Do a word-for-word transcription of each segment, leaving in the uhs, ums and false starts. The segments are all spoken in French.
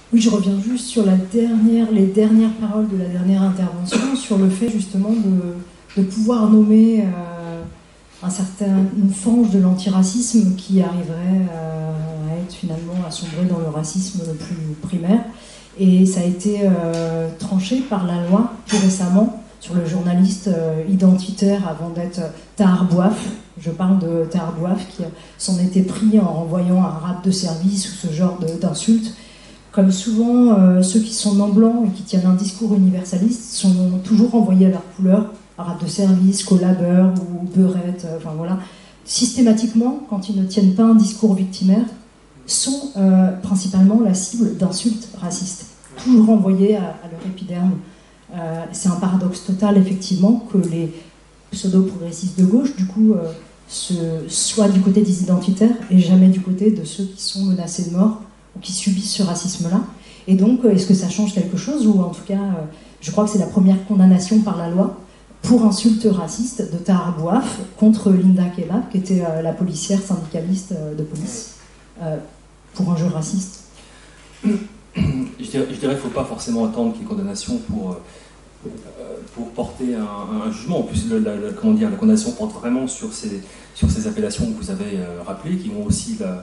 Oui, je reviens juste sur la dernière, les dernières paroles de la dernière intervention, sur le fait justement de, de pouvoir nommer euh, un certain, une fange de l'antiracisme qui arriverait euh, à être finalement à sombrer dans le racisme le plus primaire. Et ça a été euh, tranché par la loi tout récemment sur le journaliste euh, identitaire avant d'être Tahar Bouaf. Je parle de Tahar Bouaf qui s'en était pris en renvoyant un rap de service ou ce genre d'insultes. Comme souvent, euh, ceux qui sont non-blancs et qui tiennent un discours universaliste sont toujours renvoyés à leur couleur, rap de service, collabeur ou beurette, euh, enfin voilà. Systématiquement, quand ils ne tiennent pas un discours victimaire, sont euh, principalement la cible d'insultes racistes, toujours renvoyés à, à leur épiderme. Euh, c'est un paradoxe total, effectivement, que les pseudo-progressistes de gauche, du coup, euh, se, soient du côté des identitaires et jamais du côté de ceux qui sont menacés de mort ou qui subissent ce racisme-là. Et donc, est-ce que ça change quelque chose? Ou en tout cas, euh, je crois que c'est la première condamnation par la loi pour insulte raciste de Tahar Bouaf contre Linda Kebab, qui était euh, la policière syndicaliste euh, de police, euh, pour un jeu raciste. Je dirais qu'il ne faut pas forcément attendre qu'il y ait condamnation pour, euh, pour porter un, un jugement. En plus, le, la, la, comment dire, la condamnation porte vraiment sur ces, sur ces appellations que vous avez euh, rappelées, qui ont aussi la,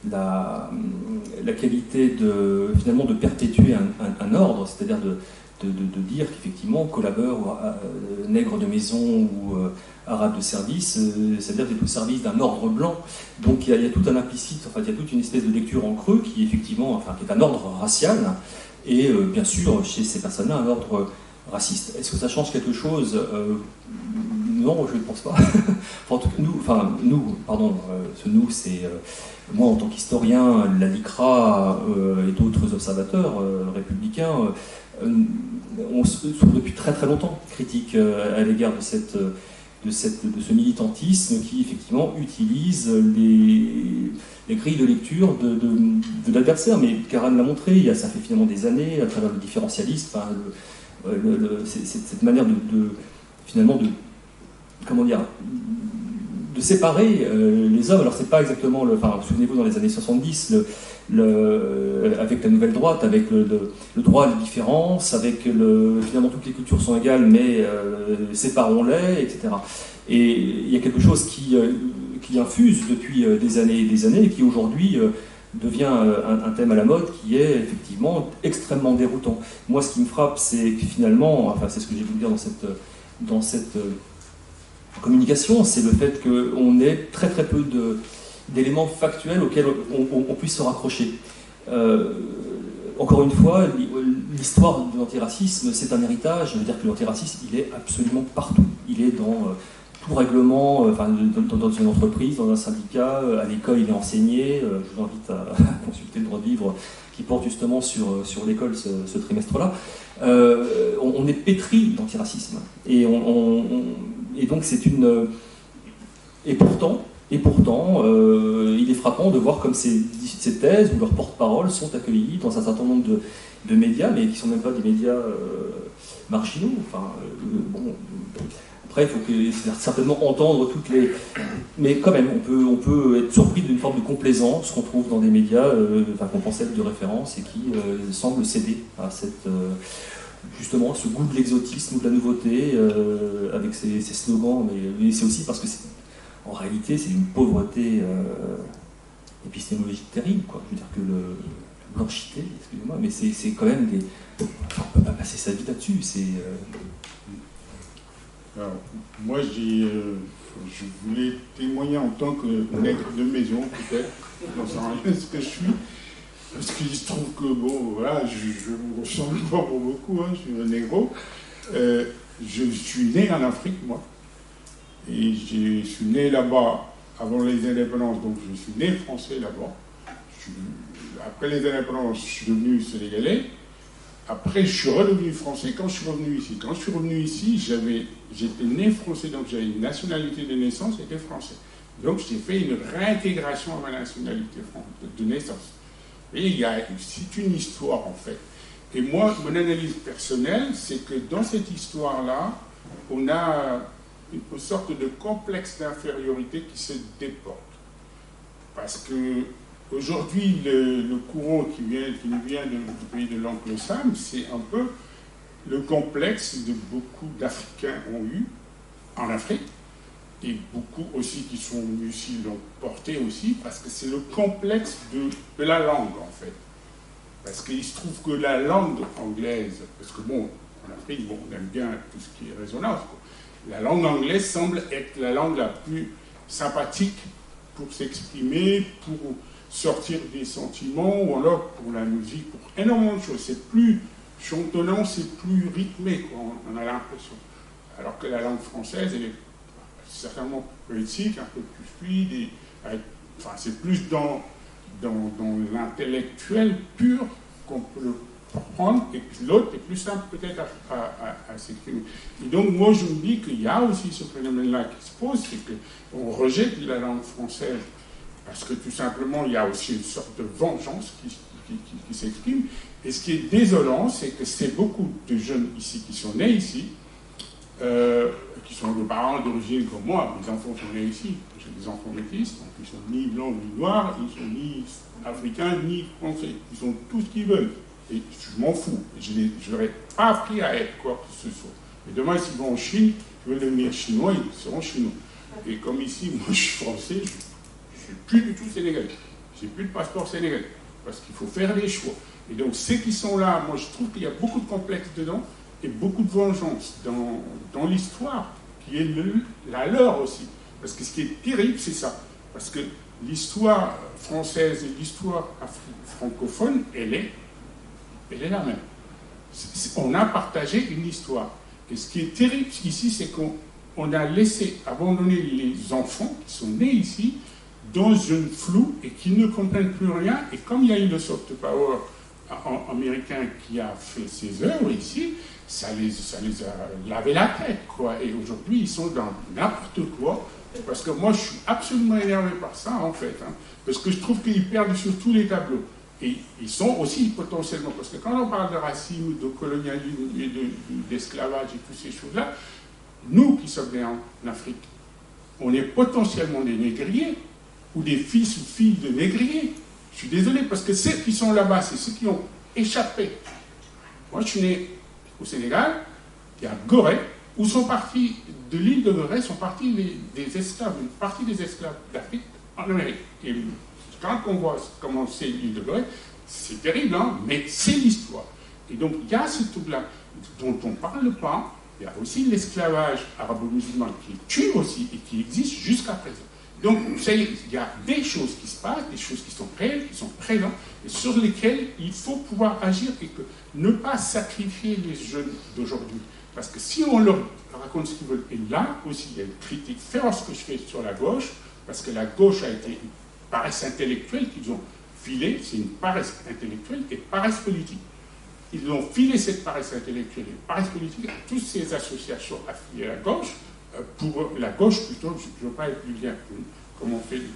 la, la qualité de, finalement, de perpétuer un, un, un ordre, c'est-à-dire de, de, de, de dire qu'effectivement, collabeur, euh, nègre de maison ou euh, arabe de service, euh, c'est-à-dire d'être au service d'un ordre blanc. Donc il y, a, il y a tout un implicite, enfin, il y a toute une espèce de lecture en creux qui, effectivement, enfin, qui est un ordre racial, et euh, bien sûr, chez ces personnes-là, un ordre raciste. Est-ce que ça change quelque chose? euh, Non, je ne pense pas. Enfin, en tout cas, nous, enfin, nous, pardon, euh, ce nous, c'est euh, moi en tant qu'historien, la LICRA euh, et d'autres observateurs euh, républicains, euh, on se trouve depuis très très longtemps critiques euh, à l'égard de cette, de, cette, de ce militantisme qui effectivement utilise les, les grilles de lecture de, de, de l'adversaire. Mais Karen l'a montré, il y a, ça fait finalement des années, à travers le différentialisme, enfin, le, le, le, c'est, c'est cette manière de, de finalement de comment dire, de séparer euh, les hommes. Alors c'est pas exactement le, enfin souvenez-vous dans les années soixante-dix, le, le, avec la nouvelle droite, avec le, le, le droit à la différence, avec le, finalement toutes les cultures sont égales, mais euh, séparons-les, et cetera. Et il y a quelque chose qui, euh, qui infuse depuis euh, des années et des années, et qui aujourd'hui euh, devient un, un thème à la mode qui est effectivement extrêmement déroutant. Moi, ce qui me frappe, c'est que finalement, enfin c'est ce que j'ai voulu dire dans cette, dans cette communication, c'est le fait qu'on ait très très peu de, d'éléments factuels auxquels on, on, on puisse se raccrocher. Euh, encore une fois, l'histoire de l'antiracisme, c'est un héritage. Je veux dire que l'antiracisme, il est absolument partout. Il est dans euh, tout règlement, euh, enfin, dans, dans une entreprise, dans un syndicat, à l'école, il est enseigné. Euh, je vous invite à, à consulter le droit de vivre qui porte justement sur, sur l'école ce, ce trimestre-là. Euh, on, on est pétri d'antiracisme. Et on, on, on Et donc c'est une... Et pourtant, et pourtant euh, il est frappant de voir comme ces, ces thèses ou leurs porte-paroles sont accueillis dans un certain nombre de, de médias, mais qui ne sont même pas des médias euh, marginaux. Enfin, euh, bon, après, il faut que, certainement entendre toutes les... Mais quand même, on peut, on peut être surpris d'une forme de complaisance qu'on trouve dans des médias, euh, enfin, qu'on pense être de référence et qui euh, semblent céder à cette... Euh, justement ce goût de l'exotisme ou de la nouveauté euh, avec ces, ces slogans, mais, mais c'est aussi parce que c'est, en réalité c'est une pauvreté euh, épistémologique terrible, quoi. Je veux dire que le, le blanchité, excusez-moi, mais c'est, c'est quand même des... Enfin, on ne peut pas passer sa vie là-dessus, c'est... Euh... Alors, moi j'ai, euh, je voulais témoigner en tant que nègre de maison, peut-être, j'en sais rien ce que je suis. Parce qu'il se trouve que, bon, voilà, je ne me ressemble pas pour beaucoup, hein, je suis un négro. Euh, je suis né en Afrique, moi. Et je suis né là-bas avant les indépendances, donc je suis né français là-bas. Après les indépendances, je suis devenu sénégalais. Après, je suis redevenu français quand je suis revenu ici. Quand je suis revenu ici, j'avais, j'étais né français, donc j'avais une nationalité de naissance, j'étais français. Donc j'ai fait une réintégration à ma nationalité de naissance. Et il y a, c'est une histoire en fait. Et moi, mon analyse personnelle, c'est que dans cette histoire-là, on a une sorte de complexe d'infériorité qui se déporte. Parce que aujourd'hui, le, le courant qui, vient, qui nous vient de, du pays de l'oncle Sam, c'est un peu le complexe que beaucoup d'Africains ont eu en Afrique, et beaucoup aussi qui sont venus ici l'ont porté aussi, parce que c'est le complexe de, de la langue, en fait. Parce qu'il se trouve que la langue anglaise, parce que bon, en Afrique, bon, on aime bien tout ce qui est résonance, quoi. La langue anglaise semble être la langue la plus sympathique pour s'exprimer, pour sortir des sentiments, ou alors pour la musique, pour énormément de choses. C'est plus chantonnant, c'est plus rythmé, quoi, on a l'impression. Alors que la langue française, elle est certainement poétique, un peu plus fluide, et, enfin, c'est plus dans, dans, dans l'intellectuel pur qu'on peut le prendre, et puis l'autre est plus simple peut-être à, à, à, à s'exprimer. Et donc moi je me dis qu'il y a aussi ce phénomène-là qui se pose, c'est qu'on rejette la langue française, parce que tout simplement il y a aussi une sorte de vengeance qui, qui, qui, qui s'exprime, et ce qui est désolant, c'est que c'est beaucoup de jeunes ici qui sont nés ici, euh, qui sont de parents d'origine comme moi, mes enfants sont nés ici, j'ai des enfants métis, donc ils sont ni blancs ni noirs, ils sont ni africains ni français, ils sont tout ce qu'ils veulent. Et je m'en fous, je ne leur ai pas appris à être quoi que ce soit. Et demain, s'ils vont en Chine, ils veulent devenir chinois, ils seront chinois. Et comme ici, moi je suis français, je ne suis plus du tout sénégalais. Je n'ai plus de passeport sénégalais, parce qu'il faut faire des choix. Et donc ceux qui sont là, moi je trouve qu'il y a beaucoup de complexes dedans, et beaucoup de vengeance dans, dans l'histoire, qui est le, la leur aussi. Parce que ce qui est terrible, c'est ça. Parce que l'histoire française et l'histoire francophone, elle est Elle est la même. On a partagé une histoire. Et ce qui est terrible ici, c'est qu'on a laissé abandonner les enfants qui sont nés ici dans un flou et qui ne comprennent plus rien. Et comme il y a eu le soft power américain qui a fait ses œuvres ici, ça les, ça les a lavé la tête, quoi. Et aujourd'hui, ils sont dans n'importe quoi. Parce que moi, je suis absolument énervé par ça, en fait. Hein, parce que je trouve qu'ils perdent sur tous les tableaux. Et ils sont aussi potentiellement, parce que quand on parle de racisme, de colonialisme, et de, d'esclavage et toutes ces choses-là, nous qui sommes nés en Afrique, on est potentiellement des négriers, ou des fils ou filles de négriers. Je suis désolé, parce que ceux qui sont là-bas, c'est ceux qui ont échappé. Moi, je suis né au Sénégal, il y a Gorée, où sont partis, de l'île de Gorée, sont partis les, des esclaves, une partie des esclaves d'Afrique en Amérique. Et quand on voit comment c'est l'île de Gorée, c'est terrible, hein, mais c'est l'histoire. Et donc, il y a ce truc-là dont on ne parle pas. Il y a aussi l'esclavage arabo-musulman qui tue aussi et qui existe jusqu'à présent. Donc, vous savez, il y a des choses qui se passent, des choses qui sont réelles, qui sont présentes, et sur lesquelles il faut pouvoir agir et que ne pas sacrifier les jeunes d'aujourd'hui. Parce que si on leur raconte ce qu'ils veulent, et là aussi, il y a une critique féroce que je fais sur la gauche, parce que la gauche a été une paresse intellectuelle qu'ils ont filée, c'est une paresse intellectuelle et paresse politique. Ils ont filé cette paresse intellectuelle et paresse politique à toutes ces associations affiliées à la gauche, pour la gauche plutôt, je ne veux pas être du bien, comme on fait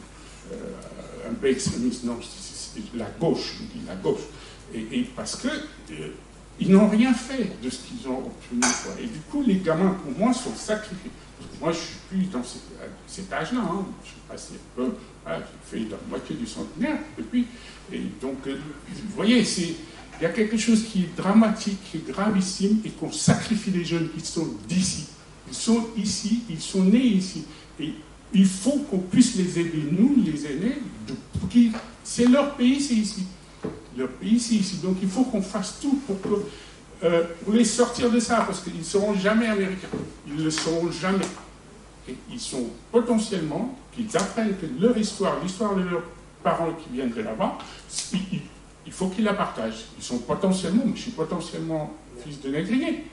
euh, un peu extrémiste, non, c'est, c'est la gauche, je dis la gauche, et, et parce que euh, ils n'ont rien fait de ce qu'ils ont obtenu, quoi. Et du coup, les gamins, pour moi, sont sacrifiés. Moi, je ne suis plus dans cet, cet âge-là, hein. Je suis passé un peu, voilà, j'ai fait la moitié du centenaire depuis, et donc, euh, vous voyez, c'est, il y a quelque chose qui est dramatique, qui est gravissime, et qu'on sacrifie les jeunes qui sont d'ici. Ils sont ici, ils sont nés ici. Et il faut qu'on puisse les aider, nous, les aînés, de, qui, c'est leur pays, c'est ici. Leur pays, c'est ici. Donc il faut qu'on fasse tout pour, que, euh, pour les sortir de ça, parce qu'ils ne seront jamais américains. Ils ne le seront jamais. Et ils sont potentiellement, qu'ils apprennent que leur histoire, l'histoire de leurs parents qui viennent de là-bas, il, il faut qu'ils la partagent. Ils sont potentiellement, je suis potentiellement fils de négrier.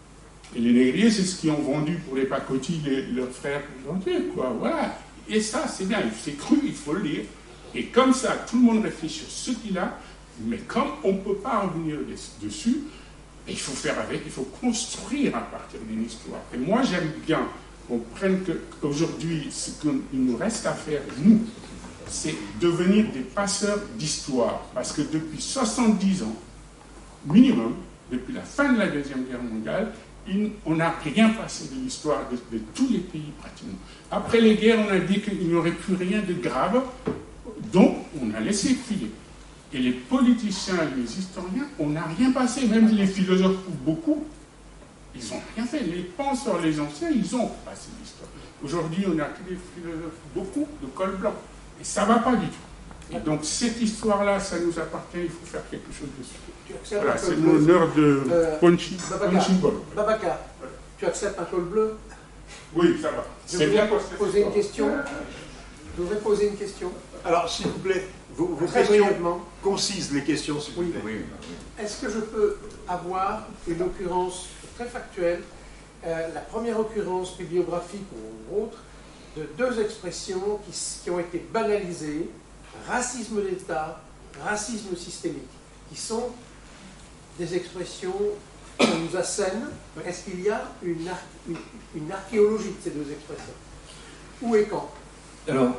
Et les négriers, c'est ce qu'ils ont vendu pour les pacotilles, les, leurs frères entiers, quoi, voilà. Et ça, c'est bien, c'est cru, il faut le lire. Et comme ça, tout le monde réfléchit sur ce qu'il a, mais comme on ne peut pas revenir dessus, il faut faire avec, il faut construire à partir d'une histoire. Et moi, j'aime bien qu'on prenne qu'aujourd'hui, ce qu'il nous reste à faire, nous, c'est devenir des passeurs d'histoire. Parce que depuis soixante-dix ans, minimum, depuis la fin de la Deuxième Guerre mondiale, on n'a rien passé de l'histoire de, de tous les pays pratiquement. Après les guerres, on a dit qu'il n'y aurait plus rien de grave. Donc, on a laissé filer. Et les politiciens et les historiens, on n'a rien passé. Même les philosophes, beaucoup, ils n'ont rien fait. Les penseurs, les anciens, ils ont passé l'histoire. Aujourd'hui, on a que des philosophes, beaucoup de col blanc. Et ça ne va pas du tout. Et donc, cette histoire-là, ça nous appartient, il faut faire quelque chose dessus. Voilà, c'est l'honneur de euh, Punching Ball. Babacar, tu acceptes un col bleu? Oui, ça va. Je voudrais poser une question. Je voudrais poser une question. Alors, s'il vous plaît, vos, vos Très questions brièvement. concises, les questions, s'il vous Oui. plaît. Oui, oui. Est-ce que je peux avoir une occurrence très factuelle, euh, la première occurrence bibliographique ou autre, de deux expressions qui, qui ont été banalisées, racisme d'État, racisme systémique, qui sont des expressions qu'on nous assène? Est-ce qu'il y a une, ar une, une archéologie de ces deux expressions? Où et quand? Alors,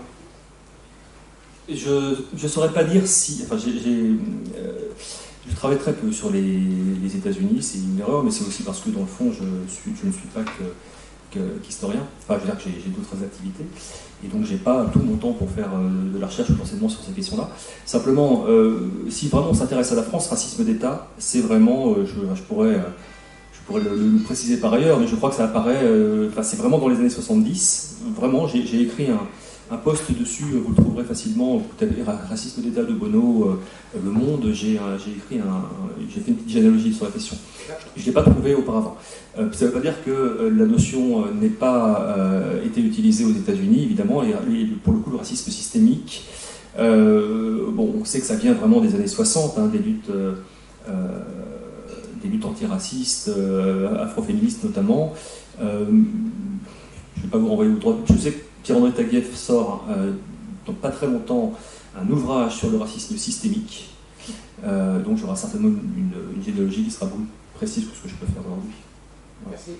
je ne saurais pas dire si... Enfin, j'ai, j'ai, euh, je travaille très peu sur les, les États-Unis, c'est une erreur, mais c'est aussi parce que dans le fond, je, suis, je ne suis pas que, que, qu'historien. Enfin, je veux dire que j'ai, j'ai d'autres activités. Et donc, je n'ai pas tout mon temps pour faire euh, de la recherche ou de l'enseignement sur ces questions-là. Simplement, euh, si vraiment on s'intéresse à la France, racisme d'État, c'est vraiment... Euh, je, je pourrais... Euh, Je pourrais le, le préciser par ailleurs, mais je crois que ça apparaît, euh, enfin, c'est vraiment dans les années soixante-dix. Vraiment, j'ai, j'ai écrit un, un post dessus, vous le trouverez facilement, vous tapez racisme d'État de Bono, euh, Le Monde, j'ai, un, j'ai écrit un, un, j'ai fait une petite généalogie sur la question. Je ne l'ai pas trouvé auparavant. Euh, ça ne veut pas dire que euh, la notion n'ait pas euh, été utilisée aux États-Unis, évidemment, et, et pour le coup, le racisme systémique, euh, bon, on sait que ça vient vraiment des années soixante, hein, des luttes... Euh, euh, des luttes antiracistes, euh, afroféministes notamment. Euh, je ne vais pas vous renvoyer au droit. Je sais que Pierre-André Taguieff sort, euh, dans pas très longtemps, un ouvrage sur le racisme systémique. Euh, donc j'aurai certainement une, une généalogie qui sera beaucoup plus précise que ce que je peux faire aujourd'hui. Ouais. Merci.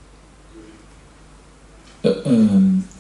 Euh, euh,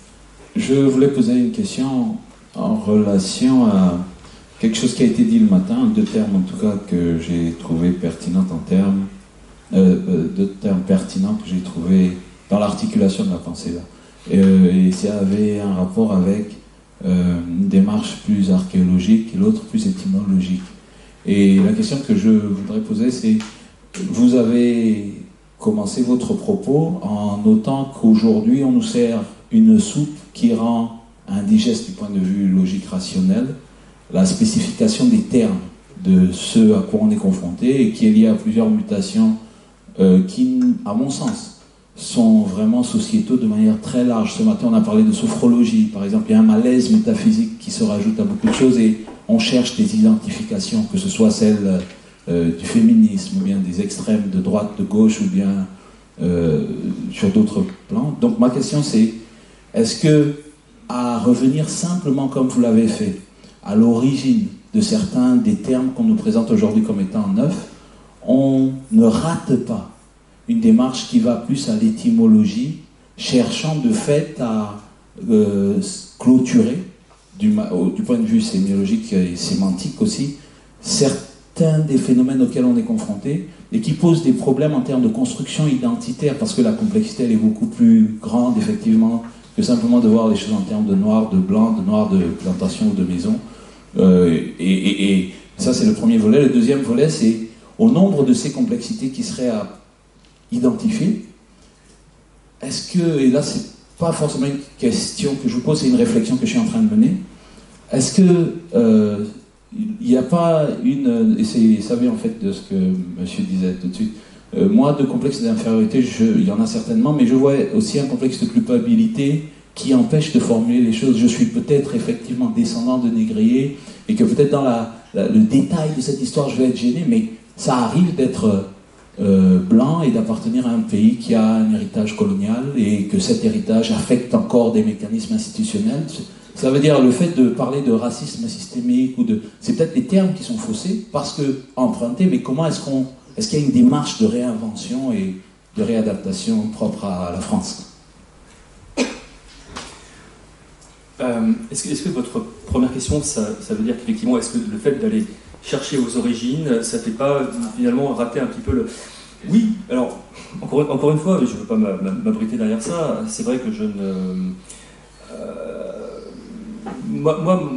je voulais poser une question en relation à quelque chose qui a été dit le matin, deux termes en tout cas que j'ai trouvé pertinents en termes, euh, euh, deux termes pertinents que j'ai trouvé dans l'articulation de la pensée là. Et, euh, et ça avait un rapport avec euh, une démarche plus archéologique et l'autre plus étymologique. Et la question que je voudrais poser, c'est, vous avez commencé votre propos en notant qu'aujourd'hui on nous sert une soupe qui rend indigeste du point de vue logique rationnel la spécification des termes de ce à quoi on est confronté et qui est lié à plusieurs mutations euh, qui, à mon sens, sont vraiment sociétaux de manière très large. Ce matin, on a parlé de sophrologie, par exemple. Il y a un malaise métaphysique qui se rajoute à beaucoup de choses et on cherche des identifications, que ce soit celle euh, du féminisme ou bien des extrêmes de droite, de gauche ou bien euh, sur d'autres plans. Donc ma question c'est, est-ce que, à revenir simplement comme vous l'avez fait, à l'origine de certains des termes qu'on nous présente aujourd'hui comme étant neufs, on ne rate pas une démarche qui va plus à l'étymologie, cherchant de fait à euh, clôturer, du, du point de vue sémiologique et sémantique aussi, certains des phénomènes auxquels on est confronté et qui posent des problèmes en termes de construction identitaire, parce que la complexité elle est beaucoup plus grande effectivement que simplement de voir les choses en termes de noir, de blanc, de noir de plantation ou de maison. Euh, et, et, et ça c'est le premier volet. Le deuxième volet c'est au nombre de ces complexités qui seraient à identifier, est-ce que, et là c'est pas forcément une question que je vous pose, c'est une réflexion que je suis en train de mener, est-ce que euh, il n'y a pas une, et c'est, ça vient en fait de ce que monsieur disait tout de suite, euh, moi de complexe d'infériorité, je, il y en a certainement, mais je vois aussi un complexe de culpabilité qui empêche de formuler les choses. Je suis peut-être effectivement descendant de négrier et que peut-être dans la, la, le détail de cette histoire je vais être gêné, mais ça arrive d'être euh, blanc et d'appartenir à un pays qui a un héritage colonial et que cet héritage affecte encore des mécanismes institutionnels. Ça veut dire le fait de parler de racisme systémique ou de, c'est peut-être des termes qui sont faussés parce que empruntés, mais comment est-ce qu'on, est-ce qu'il y a une démarche de réinvention et de réadaptation propre à la France? Euh, est-ce, que, est-ce que votre première question, ça, ça veut dire qu'effectivement, est-ce que le fait d'aller chercher aux origines, ça ne fait pas finalement rater un petit peu le... Oui, alors, encore, encore une fois, je ne veux pas m'abriter derrière ça, c'est vrai que je ne... Euh, moi, moi mon,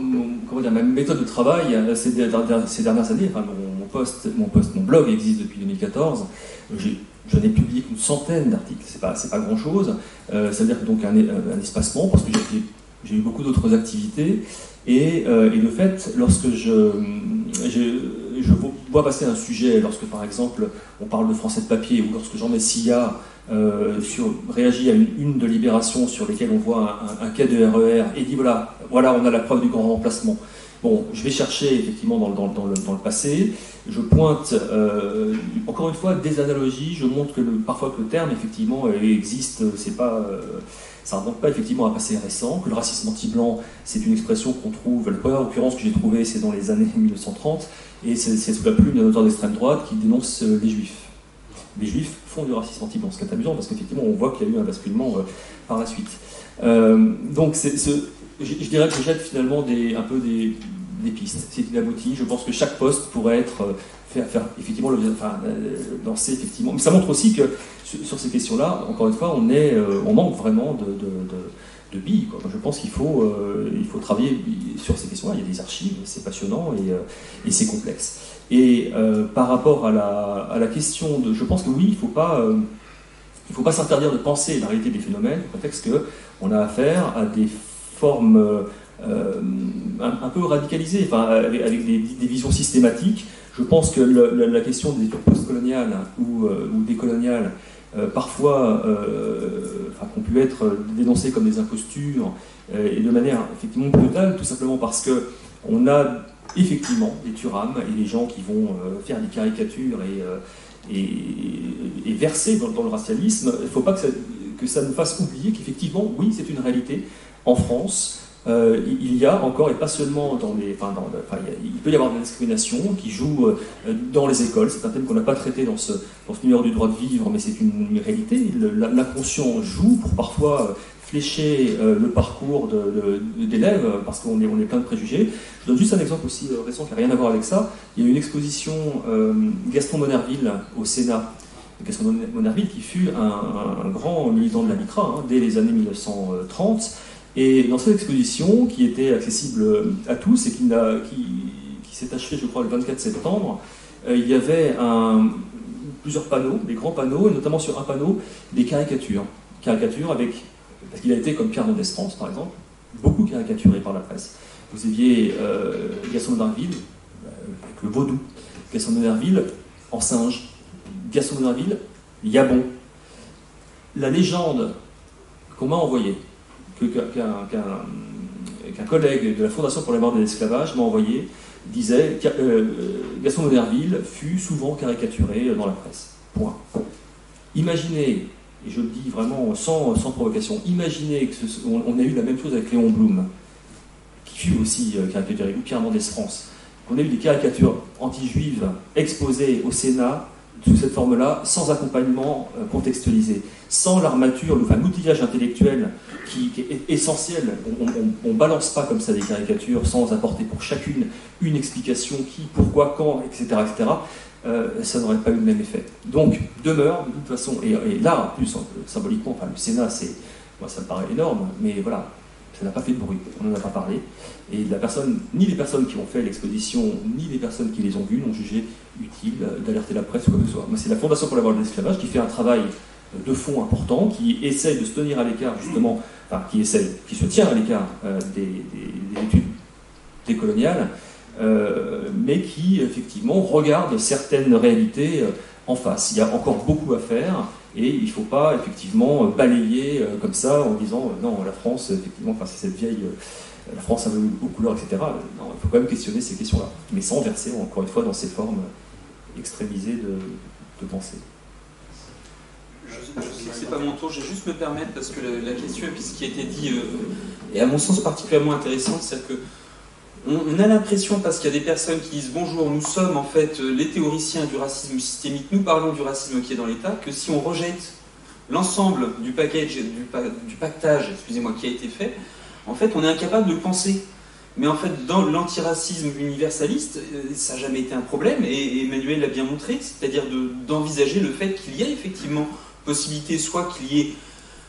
comment dire, ma méthode de travail ces, ces dernières années. Enfin, mon, mon, post, mon, post, mon blog existe depuis deux mille quatorze. J'ai, j'en ai publié une centaine d'articles. C'est pas, c'est pas grand-chose. Euh, ça veut dire donc un, un espacement, parce que j'ai, j'ai eu beaucoup d'autres activités. Et, euh, et de fait, lorsque je, je, je vois passer un sujet, lorsque par exemple on parle de français de papier, ou lorsque Jean Messia euh, sur, réagit à une une de Libération sur lesquelles on voit un, un, un quai de R E R et dit voilà, voilà, on a la preuve du grand remplacement. Bon, je vais chercher effectivement dans le, dans, dans le, dans le passé, je pointe euh, encore une fois des analogies, je montre que le, parfois que le terme effectivement existe, c'est pas, euh, ça ne remonte pas effectivement à un passé récent, que le racisme anti-blanc c'est une expression qu'on trouve, la première occurrence que j'ai trouvée c'est dans les années mille neuf cent trente, et c'est, c'est sous la plume d'un auteur d'extrême droite qui dénonce euh, les juifs. Les juifs font du racisme anti-blanc, ce qui est amusant parce qu'effectivement on voit qu'il y a eu un basculement euh, par la suite. Euh, donc c'est, c'est, je, je dirais que je jette finalement des, un peu des, des pistes. C'est inabouti. Je pense que chaque poste pourrait être euh, faire, faire effectivement le, enfin, euh, lancer effectivement. Mais ça montre aussi que sur, sur ces questions-là, encore une fois, on est, euh, on manque vraiment de, de, de, de billes, quoi. Je pense qu'il faut, euh, il faut travailler sur ces questions-là. Il y a des archives, c'est passionnant et, euh, et c'est complexe. Et euh, par rapport à la, à la question de, je pense que oui, il ne faut pas. Euh, Il ne faut pas s'interdire de penser la réalité des phénomènes au contexte qu'on a affaire à des formes euh, un, un peu radicalisées, enfin, avec, avec des, des visions systématiques. Je pense que le, la, la question des études postcoloniales ou, euh, ou décoloniales, euh, parfois, euh, enfin, ont pu être dénoncées comme des impostures, euh, et de manière effectivement brutale, tout simplement parce qu'on a effectivement des Thuram et des gens qui vont euh, faire des caricatures et... Euh, Et, et versé dans, dans le racialisme. Il ne faut pas que ça, que ça nous fasse oublier qu'effectivement, oui, c'est une réalité. En France, euh, il y a encore, et pas seulement dans les... Enfin, dans, enfin, il, y a, il peut y avoir de la discrimination qui joue euh, dans les écoles. C'est un thème qu'on n'a pas traité dans ce, dans ce numéro du droit de vivre, mais c'est une, une réalité. Le, l'inconscient joue pour parfois flécher euh, le parcours de, de, d'élèves, parce qu'on est, on est plein de préjugés. Je donne juste un exemple aussi euh, récent qui n'a rien à voir avec ça. Il y a eu une exposition euh, Gaston Monnerville au Sénat. Gaston Monnerville qui fut un, un, un grand militant de la LICRA hein, dès les années mille neuf cent trente. Et dans cette exposition, qui était accessible à tous et qui, n'a, qui, qui s'est achevée, je crois, le vingt-quatre septembre, euh, il y avait un, plusieurs panneaux, des grands panneaux, et notamment sur un panneau, des caricatures. Caricatures avec... Parce qu'il a été, comme Pierre Mendès France, par exemple, beaucoup caricaturé par la presse. Vous aviez euh, Gaston Monnerville, euh, avec le vaudou, Gaston Monnerville en singe, Gaston Monnerville, Yabon. La légende qu'on m'a envoyée, que, qu'un, qu'un, qu'un collègue de la Fondation pour la mort de l'esclavage m'a envoyée, disait que euh, Gaston Monnerville fut souvent caricaturé dans la presse. Point. Imaginez... Et je le dis vraiment sans, sans provocation, imaginez qu'on on a eu la même chose avec Léon Blum, qui fut aussi euh, caricaturé, ou Pierre Mendès France, qu'on a eu des caricatures anti-juives exposées au Sénat sous cette forme-là, sans accompagnement euh, contextualisé, sans l'armature, enfin, l'outillage intellectuel qui, qui est essentiel. On ne balance pas comme ça des caricatures sans apporter pour chacune une explication, qui, pourquoi, quand, et cetera et cetera. Euh, ça n'aurait pas eu le même effet. Donc, demeure, de toute façon, et, et là, en plus, symboliquement, enfin, le Sénat, c'est, moi, ça me paraît énorme, mais voilà, ça n'a pas fait de bruit, on n'en a pas parlé, et la personne, ni les personnes qui ont fait l'exposition, ni les personnes qui les ont vues n'ont jugé utile d'alerter la presse ou quoi que ce soit. Moi, c'est la Fondation pour la mort de l'esclavage qui fait un travail de fond important, qui essaye de se tenir à l'écart, justement, enfin, qui essaye, qui se tient à l'écart euh, des, des, des études décoloniales, Euh, mais qui, effectivement, regarde certaines réalités euh, en face. Il y a encore beaucoup à faire, et il ne faut pas, effectivement, balayer euh, comme ça, en disant euh, non, la France, effectivement, enfin, c'est cette vieille... Euh, la France a aux couleurs, et cetera. Non, il faut quand même questionner ces questions-là, mais sans verser, encore une fois, dans ces formes extrémisées de, de pensée. Je, je sais que c'est pas mon tour, je vais juste me permettre, parce que la, la question, et puis ce qui a été dit, euh, est à mon sens particulièrement intéressant, c'est-à-dire que on a l'impression, parce qu'il y a des personnes qui disent « Bonjour, nous sommes en fait les théoriciens du racisme systémique, nous parlons du racisme qui est dans l'État », que si on rejette l'ensemble du package, du, du pactage, excusez-moi, qui a été fait, en fait, on est incapable de penser. Mais en fait, dans l'antiracisme universaliste, ça n'a jamais été un problème, et Emmanuel l'a bien montré, c'est-à-dire de, d'envisager le fait qu'il y a effectivement possibilité, soit qu'il y ait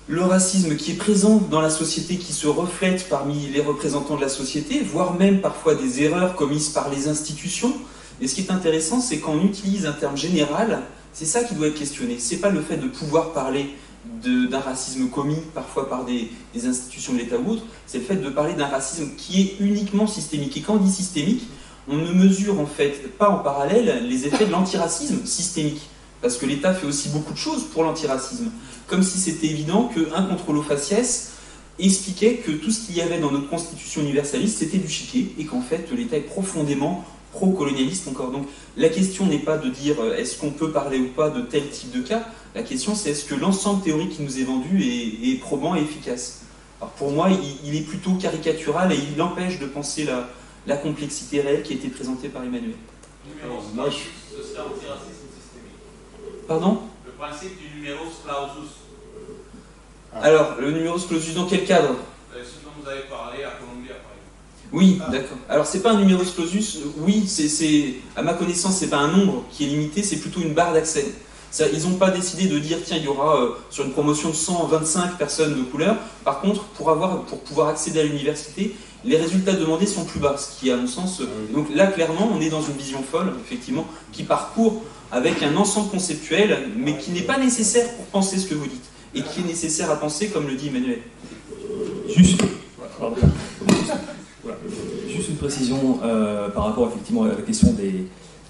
le racisme qui est présent dans la société, qui se reflète parmi les représentants de la société, voire même parfois des erreurs commises par les institutions. Et ce qui est intéressant, c'est quand on utilise un terme général, c'est ça qui doit être questionné. C'est pas le fait de pouvoir parler d'un racisme commis parfois par des, des institutions de l'État ou autres, c'est le fait de parler d'un racisme qui est uniquement systémique. Et quand on dit systémique, on ne mesure en fait pas en parallèle les effets de l'antiracisme systémique. Parce que l'État fait aussi beaucoup de choses pour l'antiracisme. Comme si c'était évident qu'un contrôle au faciès expliquait que tout ce qu'il y avait dans notre constitution universaliste, c'était du chiquet, et qu'en fait l'État est profondément pro-colonialiste encore. Donc la question n'est pas de dire est-ce qu'on peut parler ou pas de tel type de cas, la question c'est est-ce que l'ensemble théorique qui nous est vendu est, est probant et efficace. Alors pour moi, il, il est plutôt caricatural et il empêche de penser la, la complexité réelle qui a été présentée par Emmanuel. Numerus moi, je... ce serait antiracisme systémique. Pardon? Le principe du numerus clausus. Ah. Alors, le numerus clausus dans quel cadre? Ce dont vous avez parlé à Columbia, par exemple. Oui, ah. D'accord. Alors, c'est pas un numerus clausus, oui, c'est, à ma connaissance, c'est pas un nombre qui est limité, c'est plutôt une barre d'accès. Ils n'ont pas décidé de dire, tiens, il y aura euh, sur une promotion de cent vingt-cinq personnes de couleur. Par contre, pour, avoir, pour pouvoir accéder à l'université, les résultats demandés sont plus bas, ce qui est à mon sens... Euh, donc là, clairement, on est dans une vision folle, effectivement, qui parcourt avec un ensemble conceptuel, mais qui n'est pas nécessaire pour penser ce que vous dites, et qui est nécessaire à penser, comme le dit Emmanuel. Juste, voilà. Juste une précision euh, par rapport effectivement à la question des...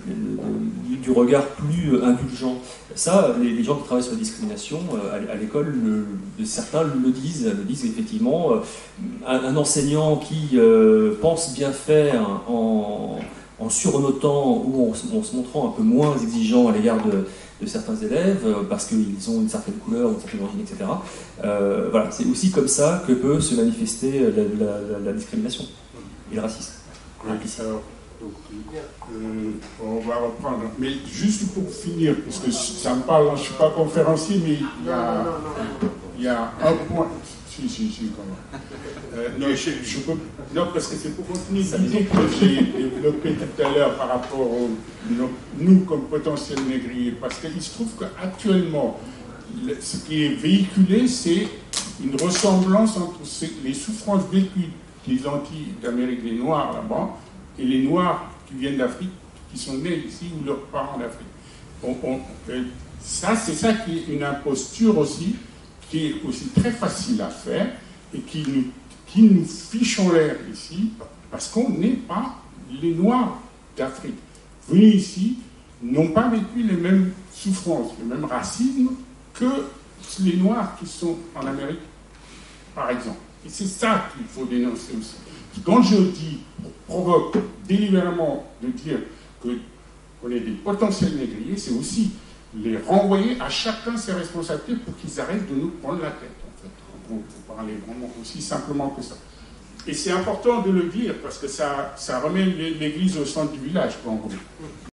du regard plus indulgent. Ça, les, les gens qui travaillent sur la discrimination euh, à l'école, certains le disent, le disent effectivement. Euh, un, un enseignant qui euh, pense bien faire en, en surnotant ou en, en se montrant un peu moins exigeant à l'égard de, de certains élèves euh, parce qu'ils ont une certaine couleur, une certaine origine, et cetera. Euh, voilà, c'est aussi comme ça que peut se manifester la, la, la, la discrimination et le racisme. Alors, donc, euh, on va reprendre. Mais juste pour finir, parce que ça me parle, je ne suis pas conférencier, mais il y a, il y a un point. Si, si, si, quand même. Euh, non, je, je peux, non, parce que c'est pour continuer l'idée que j'ai développée tout à l'heure par rapport au, nous comme potentiels négriers. Parce qu'il se trouve qu'actuellement, ce qui est véhiculé, c'est une ressemblance entre les souffrances vécues des Antilles d'Amérique, les Noirs là-bas, et les Noirs qui viennent d'Afrique, qui sont nés ici, ou leurs parents d'Afrique. On, on, euh, ça, c'est ça qui est une imposture aussi, qui est aussi très facile à faire, et qui nous, qui nous fiche en l'air ici, parce qu'on n'est pas les Noirs d'Afrique. Venus ici, n'ont pas vécu les mêmes souffrances, le même racisme que les Noirs qui sont en Amérique, par exemple. Et c'est ça qu'il faut dénoncer aussi. Quand je dis, provoque délibérément de dire qu'on est des potentiels négriers, c'est aussi les renvoyer à chacun ses responsabilités pour qu'ils arrêtent de nous prendre la tête, en fait. Pour, pour parler vraiment aussi simplement que ça. Et c'est important de le dire parce que ça, ça remet l'église au centre du village, en gros.